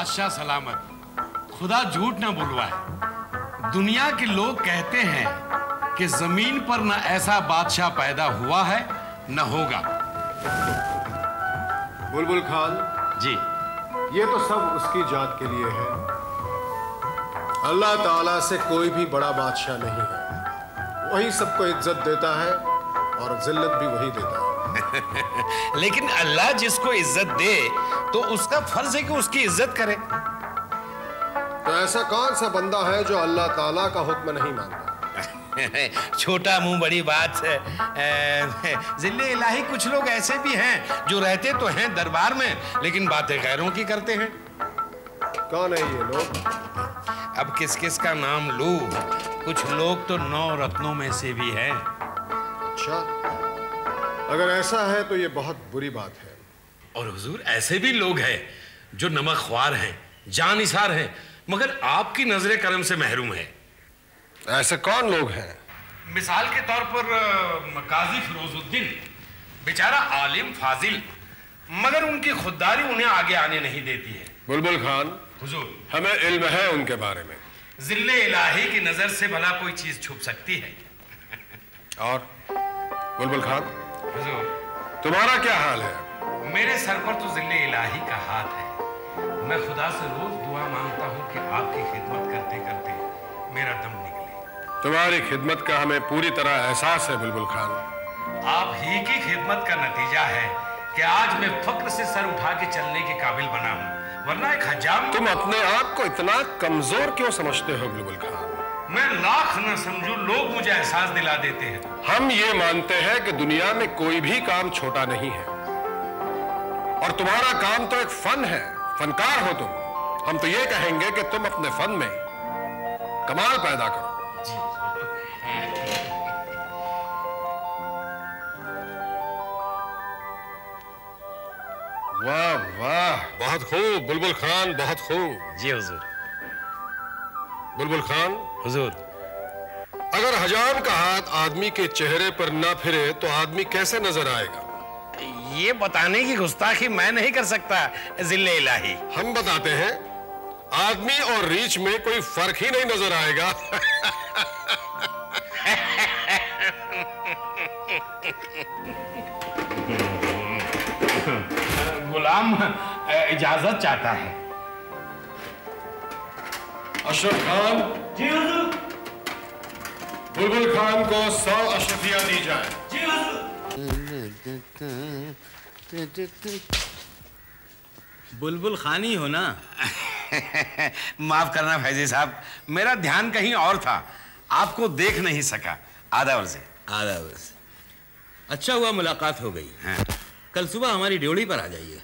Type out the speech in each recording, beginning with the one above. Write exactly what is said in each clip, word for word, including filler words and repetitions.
बादशाह सलामत, खुदा झूठ ना बुलवाए। दुनिया के लोग कहते हैं कि जमीन पर न ऐसा बादशाह पैदा हुआ है न होगा। बुलबुल खान जी, ये तो सब उसकी जात के लिए है। अल्लाह ताला से कोई भी बड़ा बादशाह नहीं है। वही सबको इज्जत देता है और जिल्लत भी वही देता है। लेकिन अल्लाह जिसको इज्जत दे तो उसका फर्ज है कि उसकी इज्जत करे। तो ऐसा कौन सा बंदा है जो अल्लाह ताला का हुक्म नहीं मानता? छोटा मुंह बड़ी बात है। जिल्ले इलाही कुछ लोग ऐसे भी हैं जो रहते तो हैं दरबार में लेकिन बातें गैरों की करते हैं। कौन है ये लोग? अब किस किस का नाम लूं? कुछ लोग तो नौ रत्नों में से भी हैं। अच्छा, अगर ऐसा है तो ये बहुत बुरी बात है। और हुजूर ऐसे भी लोग हैं जो नमक ख्वार हैं, जानिसार हैं, मगर आपकी नजरे करम से महरूम है। ऐसे कौन लोग हैं? मिसाल के तौर पर काजी फिरोजुद्दीन, बेचारा आलिम फाजिल, मगर उनकी खुददारी उन्हें आगे आने नहीं देती है। बुलबुल खान हुजूर, हमें इल्म है उनके बारे में। जिल्ले इलाही की नजर से भला कोई चीज छुप सकती है? और बुलबुल खान हुजूर, तुम्हारा क्या हाल है? मेरे सर पर तो जिल्ले इलाही का हाथ है। मैं खुदा से रोज दुआ मांगता हूँ कि आपकी खिदमत करते करते मेरा दम निकले। तुम्हारी खिदमत का हमें पूरी तरह एहसास है बुलबुल खान। आप ही की खिदमत का नतीजा है कि आज मैं फक्र से सर उठा के चलने के काबिल बना हूँ, वरना एक हजाम। तुम अपने आप को इतना कमजोर क्यों समझते हो बुलबुल खान? मैं लाख न समझूं, लोग मुझे एहसास दिला देते हैं। हम ये मानते हैं कि दुनिया में कोई भी काम छोटा नहीं है और तुम्हारा काम तो एक फन है। फनकार हो तुम। हम तो ये कहेंगे कि तुम अपने फन में कमाल पैदा करो। वाह वाह, बहुत खूब बुलबुल खान, बहुत खूब। जी हुजूर। बुलबुल खान हुजूर, अगर हजाम का हाथ आदमी के चेहरे पर ना फिरे तो आदमी कैसे नजर आएगा? ये बताने की गुस्ताखी मैं नहीं कर सकता जिल्ले इलाही। हम बताते हैं, आदमी और रीछ में कोई फर्क ही नहीं नजर आएगा। गुलाम इजाजत चाहता है। अशरफ खान। जी हुजूर। बुलबुल खान को सौ अशरफिया दी जाए। जी हुजूर। बुलबुल खान ही हो ना? माफ करना फैजी साहब, मेरा ध्यान कहीं और था, आपको देख नहीं सका। आदाब से। आदाब से। अच्छा हुआ मुलाकात हो गई। हाँ। कल सुबह हमारी ड्योढ़ी पर आ जाइए।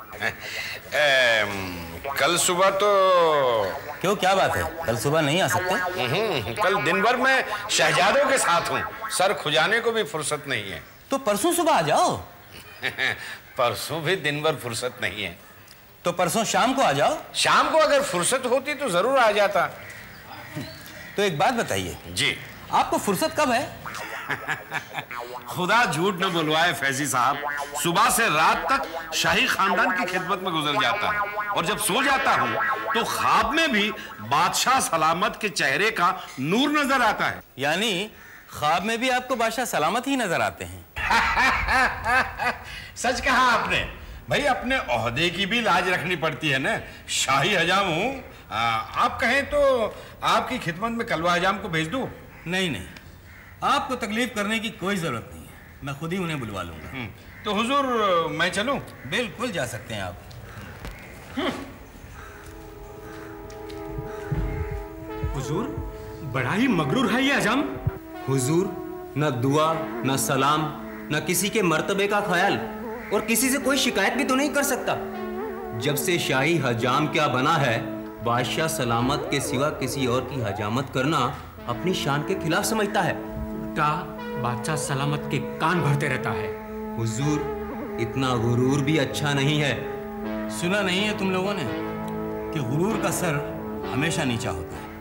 कल सुबह तो क्यों, क्या बात है? कल सुबह नहीं आ सकते? कल दिन भर मैं शहजादों के साथ हूँ, सर खुजाने को भी फुर्सत नहीं है। तो परसों सुबह आ जाओ। परसों भी दिन भर फुर्सत नहीं है। तो परसों शाम को आ जाओ। शाम को अगर फुर्सत होती तो जरूर आ जाता। तो एक बात बताइए जी, आपको फुर्सत कब है? खुदा झूठ न बुलवाए फैजी साहब, सुबह से रात तक शाही खानदान की खिदमत में गुजर जाता है और जब सो जाता हूँ तो ख्वाब में भी बादशाह सलामत के चेहरे का नूर नजर आता है। यानी ख्वाब में भी आपको बादशाह सलामत ही नजर आते हैं? सच कहा आपने भाई, अपने ओहदे की भी लाज रखनी पड़ती है ना। शाही हजाम हूँ, आप कहें तो आपकी खिदमत में कलवा हजाम को भेज दूं? नहीं नहीं, आपको तकलीफ करने की कोई जरूरत नहीं है, मैं खुद ही उन्हें बुलवा लूंगा। तो हुजूर मैं चलूं? बिल्कुल जा सकते हैं आप। हुजूर, बड़ा ही मगरूर है ये हजाम। हुजूर, न दुआ न सलाम न किसी के मर्तबे का ख्याल और किसी से कोई शिकायत भी तो नहीं कर सकता। जब से शाही हजाम क्या बना है, बादशाह सलामत के सिवा किसी और की हजामत करना अपनी शान के खिलाफ समझता है। उल्टा बादशाह सलामत के कान भरते रहता है। हुजूर, इतना गुरूर भी अच्छा नहीं है। सुना नहीं है तुम लोगों ने कि गुरूर का सर हमेशा नीचा होता है?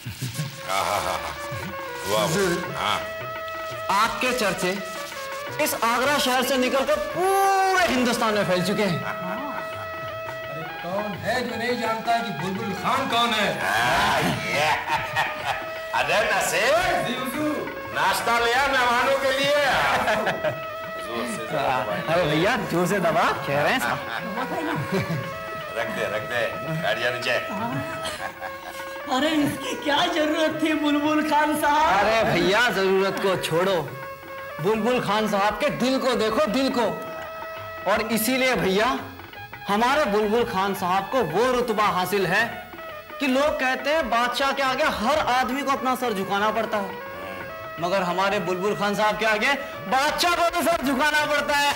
हाँ। आपके चर्चे इस आगरा शहर से निकलकर पूरे हिंदुस्तान में फैल चुके हैं। कौन है जो नहीं जानता कि बुलबुल खान कौन है? अरे नसीब, नाश्ता लिया मेहमानों के लिए। अरे भैया जोर से दबा, कह रहे हैं साहब। रख दे रख दे गाड़ियां नीचे। अरे इसकी क्या जरूरत थी बुलबुल खान साहब? अरे भैया जरूरत को छोड़ो, बुलबुल खान साहब के दिल को देखो, दिल को। और इसीलिए भैया हमारे बुलबुल खान साहब को वो रुतबा हासिल है कि लोग कहते हैं बादशाह के आगे हर आदमी को अपना सर झुकाना पड़ता है, मगर हमारे बुलबुल खान साहब के आगे बादशाह को भी सर झुकाना पड़ता है।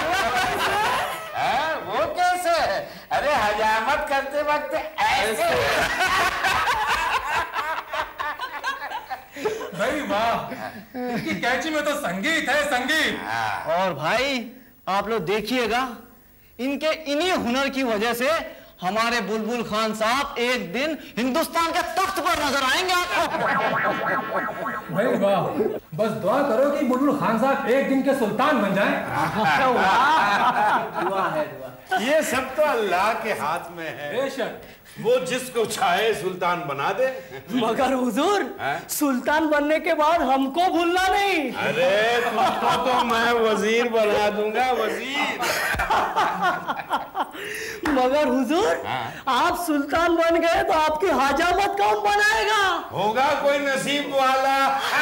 आ, वो कैसे? अरे हजामत करते वक्त ऐसे। भाई वाह, इनकी कैची में तो संगीत है, संगीत। और भाई आप लोग देखिएगा, इनके इन्हीं हुनर की वजह से हमारे बुलबुल खान साहब एक दिन हिंदुस्तान के तख्त पर नजर आएंगे आपको। भाई वाह, बस दुआ करो कि बुलबुल खान साहब एक दिन के सुल्तान बन जाएं। दुआ है, दुआ। ये सब तो अल्लाह के हाथ में है, बेशक। वो जिसको चाहे सुल्तान बना दे। मगर हुजूर, सुल्तान बनने के बाद हमको भूलना नहीं। अरे तुमको तो मैं वजीर बना दूंगा, वजीर। मगर हुजूर, आप सुल्तान बन गए तो आपकी हजामत कौन बनाएगा? होगा कोई नसीब वाला।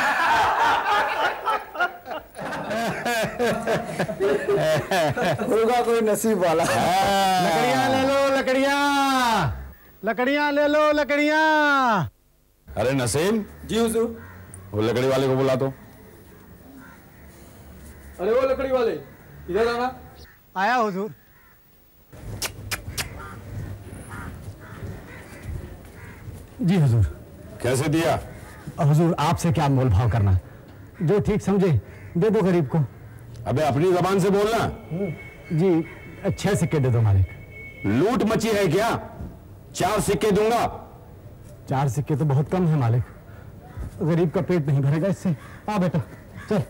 होगा कोई नसीब वाला। लकड़ियां ले लो, लकड़ियां लकड़ियां ले लो, लकड़ियां। अरे नसीम। जी हुजूर। वो लकड़ी वाले को बुला दो। अरे वो लकड़ी वाले, इधर आना। आया हुजूर। जी हुजूर। कैसे दिया? हुजूर आपसे क्या मोल भाव करना, जो ठीक समझे दे दो गरीब को। अबे अपनी जबान से बोलना। जी छह सिक्के दे दो मालिक। लूट मची है क्या? चार सिक्के दूंगा। चार सिक्के तो बहुत कम है मालिक, गरीब का पेट नहीं भरेगा इससे। आ बेटा चल।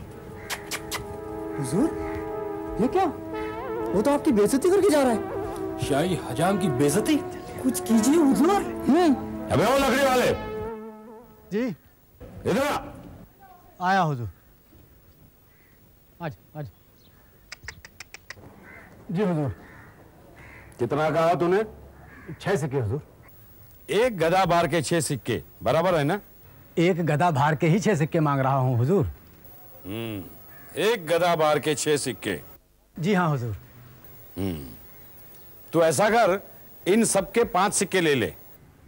हुजूर ये क्या? वो तो आपकी बेइज्जती करके जा रहा है। शाही हजाम की बेइज्जती? कुछ कीजिए हुजूर। अबे वो लकड़ी वाले, जी इधर आ। आया हुजूर। आज आज जी हुजूर। कितना कहा तूने? छह सिक्के हुजूर। एक गधा बार के छह सिक्के बराबर है ना? एक गधा भार के ही छह सिक्के मांग रहा हूँ हुजूर। हम्म, एक गधा बार के छह सिक्के। जी हाँ हुजूर। हम्म, तो ऐसा कर, इन सबके पांच सिक्के ले ले।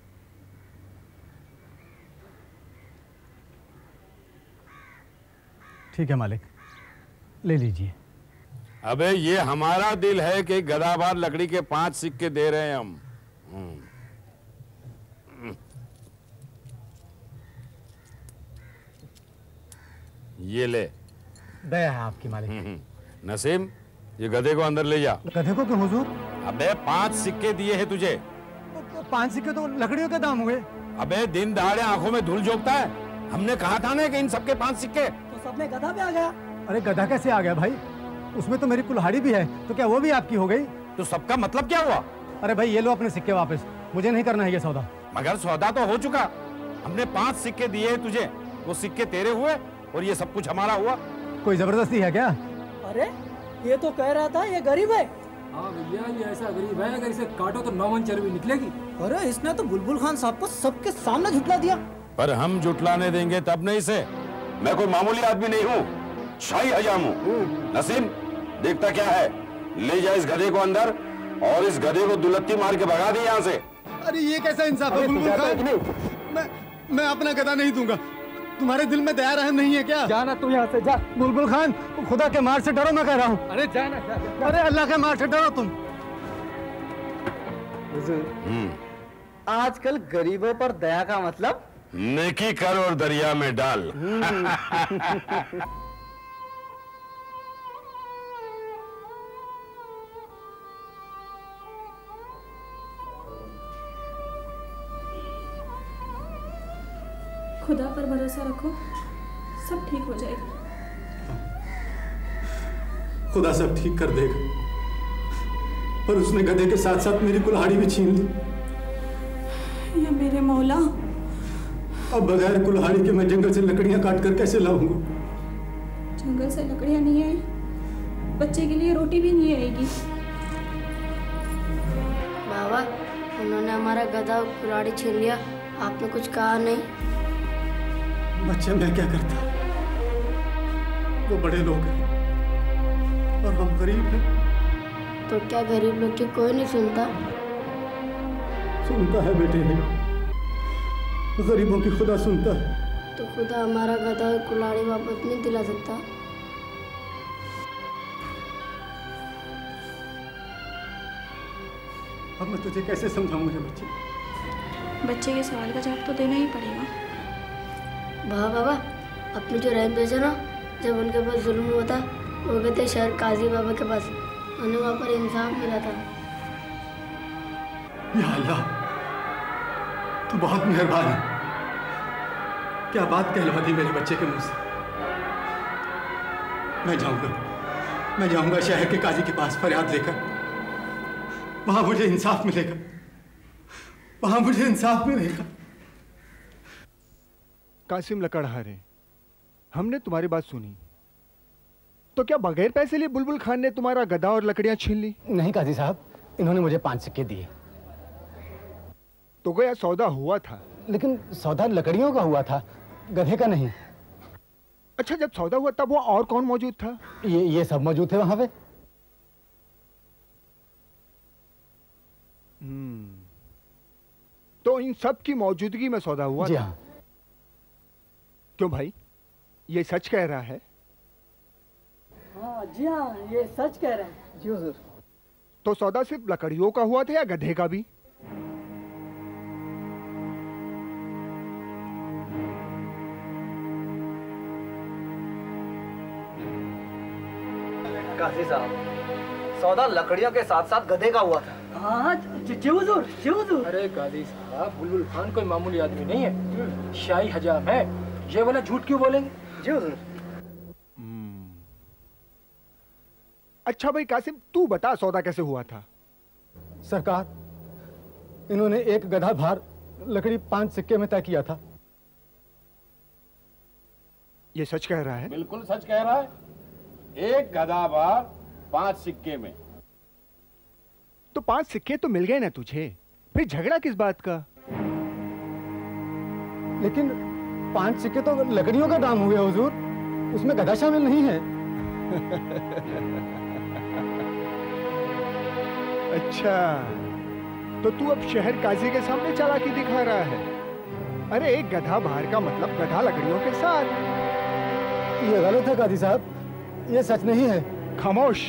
ठीक है मालिक, ले लीजिए। अबे ये हमारा दिल है कि गधा बार लकड़ी के पांच सिक्के दे रहे हैं हम। ये ले। दया है आपकी मालिक। नसीम, ये गधे को अंदर ले जा। गधे को क्यों हुजूर? अबे पांच सिक्के दिए हैं तुझे। पांच सिक्के तो लकड़ियों के दाम हुए। अबे दिन दहाड़े आंखों में धूल झोंकता है। हमने कहा था ना कि इन सबके पांच सिक्के। तो सब में गधा भी आ गया। अरे गधा कैसे आ गया भाई? उसमें तो मेरी कुल्हाड़ी भी है, तो क्या वो भी आपकी हो गई? तो सबका मतलब क्या हुआ? अरे भाई ये लो अपने सिक्के वापस, मुझे नहीं करना है ये सौदा। मगर सौदा तो हो चुका। हमने पांच सिक्के दिए हैं तुझे, वो सिक्के तेरे हुए और ये सब कुछ हमारा हुआ। कोई जबरदस्ती है क्या? अरे ये तो कह रहा था ये गरीब है। हाँ भैया, ये ऐसा गरीब है, अगर इसे काटो तो नौ मन चर्बी निकलेगी। अरे इसने तो बुलबुल खान साहब को सबके सामने झुटला दिया। पर हम जुटलाने देंगे तब नहीं से। मैं कोई मामूली आदमी नहीं हूँ, शाही हजाम हूँ। नसीम, देखता क्या है, ले जा इस गधे को अंदर और इस गधे को दुलत्ती मार के भगा दे यहाँ से। अरे ये कैसा इंसाफ है बुलबुल खान? मैं मैं अपना गधा नहीं दूंगा। तुम्हारे दिल में दया रहम नहीं है क्या? जाना तू यहाँ से, जा। बुलबुल खान, खुदा के मार से डरो, मैं कह रहा हूँ। अरे जाना, जा, जा। अरे अल्लाह के मार से डरो तुम। आजकल गरीबों पर दया का मतलब नेकी कर और दरिया में डाल। खुदा पर भरोसा रखो, सब ठीक हो जाएगा। खुदा सब ठीक कर देगा। और उसने गधे के साथ साथ मेरी कुल्हाड़ी भी छीन ली। या मेरे मौला, अब बगैर कुल्हाड़ी के मैं जंगल से लकड़ियां काट कर कैसे लाऊंगा? जंगल से लकड़ियां नहीं आई, बच्चे के लिए रोटी भी नहीं आएगी। बाबा, उन्होंने हमारा गधा और कुल्हाड़ी छीन लिया, आपने कुछ कहा नहीं? बच्चे, मैं क्या करता? वो बड़े लोग हैं और हम गरीब हैं। तो क्या गरीब लोग की कोई नहीं सुनता? सुनता है बेटे, नहीं गरीबों की खुदा सुनता है। तो खुदा हमारा गधा और कुल्हाड़ी वापस नहीं दिला सकता? अब मैं तुझे कैसे समझाऊं मेरे बच्चे? बच्चे के सवाल का जवाब तो देना ही पड़ेगा। बाबा बाबा, अपने जो रहन भेजा ना, जब उनके पास जुल्म हुआ था, वो गए थे शहर काजी बाबा के पास, उन्हें वहाँ पर इंसाफ मिला था। या अल्लाह, तू बहुत मेहरबान है। क्या बात कहलवा दी मेरे बच्चे के मुंह से। मैं जाऊंगा मैं जाऊंगा शहर के काजी के पास फरियाद लेकर। वहां मुझे इंसाफ मिलेगा, वहां मुझे इंसाफ मिलेगा। कासिम लकड़हारे, हमने तुम्हारी बात सुनी, तो क्या बगैर पैसे लिए बुलबुल खान ने तुम्हारा गधा और लकड़ियां छीन ली? नहीं काजी साहब, इन्होंने मुझे पांच सिक्के दिए। तो गया सौदा हुआ था? लेकिन सौदा लकड़ियों का हुआ था, गधे का नहीं। अच्छा, जब सौदा हुआ तब वो और कौन मौजूद था? ये ये सब मौजूद थे वहां पे। हम्म, तो इन सब की मौजूदगी में सौदा हुआ? जी था? हाँ। क्यों भाई, ये सच कह रहा है? हाँ जी हाँ, ये सच कह रहे हैं जी हुजूर। तो सौदा सिर्फ लकड़ियों का हुआ था या गधे का भी? काजी साहब, सौदा लकड़ियों के साथ साथ गधे का हुआ था। हाँ जी हुजूर, जी हुजूर। अरे काजी साहब, बुलबुल खान कोई मामूली आदमी नहीं है, शाही हजाम है। ये वाला झूठ क्यों बोलेंगे? जी हुजूर। अच्छा भाई कासिम, तू बता सौदा कैसे हुआ था? सरकार, इन्होंने एक गधा भार लकड़ी पांच सिक्के में तय किया था। ये सच कह रहा है? बिल्कुल सच कह रहा है। एक गधा भार पांच सिक्के में। तो पांच सिक्के तो मिल गए ना तुझे, फिर झगड़ा किस बात का? लेकिन पांच सिक्के तो लकड़ियों का दाम हुए हुजूर, उसमें गधा शामिल नहीं है। अच्छा, तो तू अब शहर काजी के सामने चालाकी दिखा रहा है? अरे एक गधा भार का मतलब गधा लकड़ियों के साथ। ये गलत है काजी साहब, ये सच नहीं है। खामोश।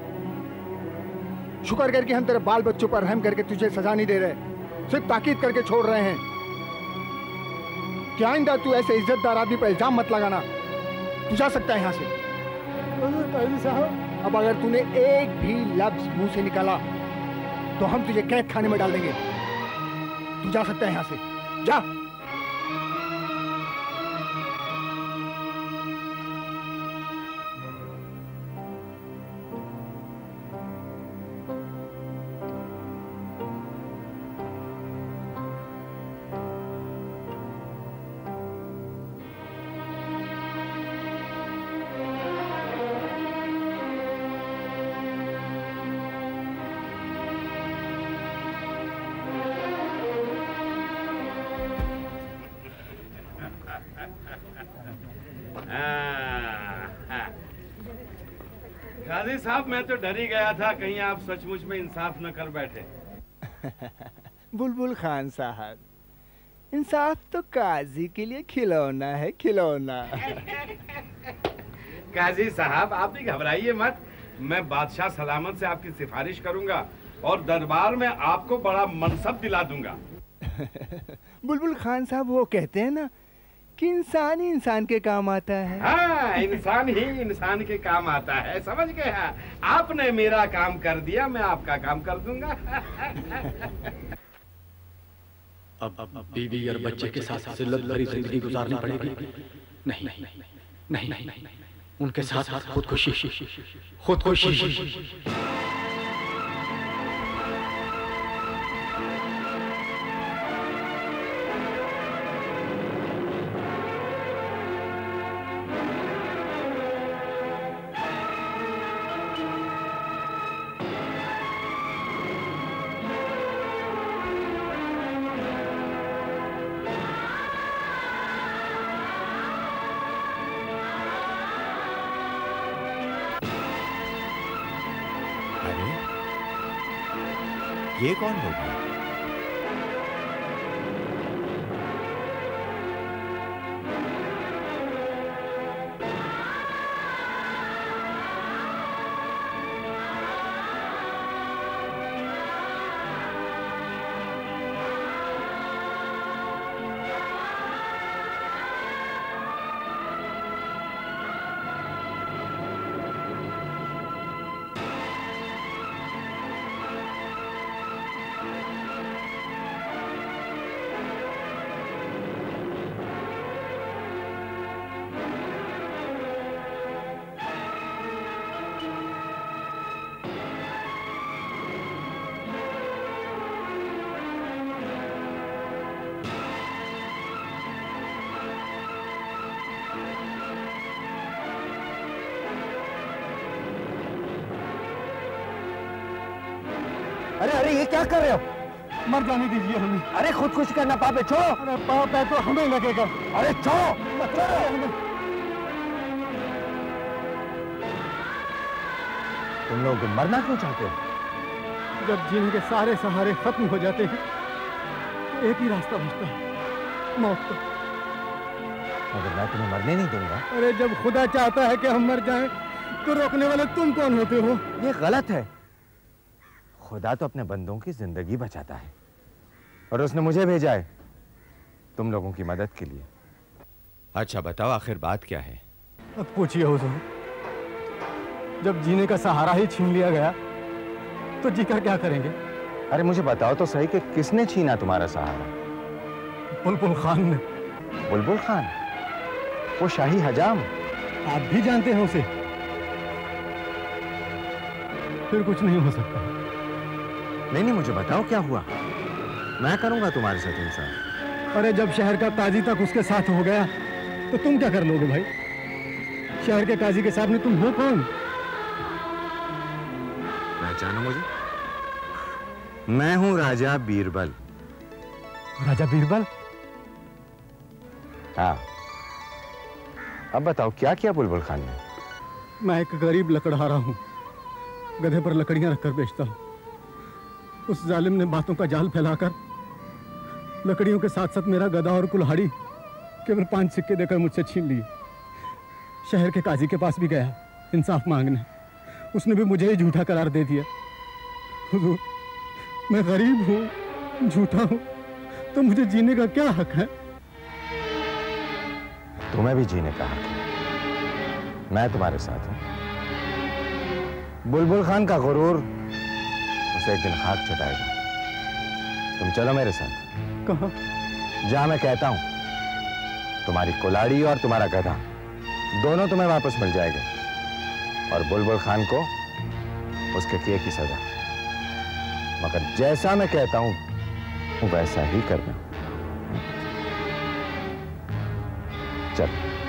शुक्र कर कि हम तेरे बाल बच्चों पर रहम करके तुझे सजा नहीं दे रहे, सिर्फ ताकीद करके छोड़ रहे हैं। क्या आइंदा तू ऐसे इज्जतदार आदमी पर इल्जाम मत लगाना। तू जा सकता है यहाँ से। काजी साहब, अब अगर तूने एक भी लफ्ज मुंह से निकाला तो हम तुझे कैद खाने में डाल देंगे। तू जा सकता है यहाँ से, जा। काजी साहब, मैं तो डर ही गया था कहीं आप सचमुच में इंसाफ न कर बैठे। बुलबुल खान साहब, इंसाफ तो काजी के लिए खिलौना है, खिलौना। काजी साहब, आप भी घबराइए मत, मैं बादशाह सलामत से आपकी सिफारिश करूंगा और दरबार में आपको बड़ा मनसब दिला दूंगा। बुलबुल खान साहब, वो कहते हैं ना कि इंसान ही इंसान के काम आता है। हाँ, इंसान ही इंसान के काम आता है, समझ गए? आपने मेरा काम कर दिया, मैं आपका काम कर दूंगा। अब अब बीवी और बच्चे के साथ जिल्लत भरी जिंदगी गुजारनी पड़ेगी। नहीं नहीं नहीं नहीं नहीं, उनके साथ खुदकुशी खुदकुशी। ये कौन लोग हैं? अरे अरे ये क्या कर रहे हो? मर जाने दीजिए हमें। अरे खुदकुशी करना पाप है, छोड़ो। अरे पाप है तो हमें लगेगा। अरे छोड़ो, छोड़ो हमें। तुम लोग मरना क्यों चाहते हो? जब जीने के सारे सहारे खत्म हो जाते हैं तो एक ही रास्ता बचता है, मौत का। मगर मैं तुम्हें मरने नहीं दूंगा। अरे जब खुदा चाहता है कि हम मर जाएं तो रोकने वाले तुम कौन होते हो? ये गलत है। खुदा तो अपने बंदों की जिंदगी बचाता है और उसने मुझे भेजा है तुम लोगों की मदद के लिए। अच्छा बताओ आखिर बात क्या है? अब पूछिए हुजूर, जब जीने का सहारा ही छीन लिया गया तो जीकर क्या करेंगे? अरे मुझे बताओ तो सही कि किसने छीना तुम्हारा सहारा? बुलबुल खान ने। बुलबुल खान? वो शाही हजाम? आप भी जानते हैं उसे? फिर कुछ नहीं हो सकता। नहीं नहीं मुझे बताओ क्या हुआ, मैं करूंगा तुम्हारे साथ इंसाफ। अरे जब शहर का काजी तक उसके साथ हो गया तो तुम क्या कर लोगे भाई? शहर के काजी के सामने तुम हो कौन? पहचानो मुझे? मैं हूं राजा बीरबल। राजा बीरबल? हाँ। अब बताओ क्या किया बुलबुल खान ने? मैं एक गरीब लकड़हारा हूं, गधे पर लकड़ियां रखकर बेचता हूं। उस जालिम ने बातों का जाल फैलाकर लकड़ियों के साथ साथ मेरा गधा और कुल्हाड़ी केवल पांच सिक्के देकर मुझसे छीन लिए। शहर के काजी के पास भी गया इंसाफ मांगने, उसने भी मुझे ही झूठा करार दे दिया। हुजूर, मैं गरीब हूँ, झूठा हूँ, तो मुझे जीने का क्या हक है? तुम्हें भी जीने का हक है, मैं तुम्हारे साथ हूं। बुलबुल खान का गुरूर उसे एक दिन खाक चटाएगा। तुम चलो मेरे साथ। कहाँ? जहां मैं कहता हूं। तुम्हारी कुल्हाड़ी और तुम्हारा गधा दोनों तुम्हें वापस मिल जाएंगे और बुलबुल खान को उसके किए की सजा। मगर जैसा मैं कहता हूं वैसा ही करना। चल।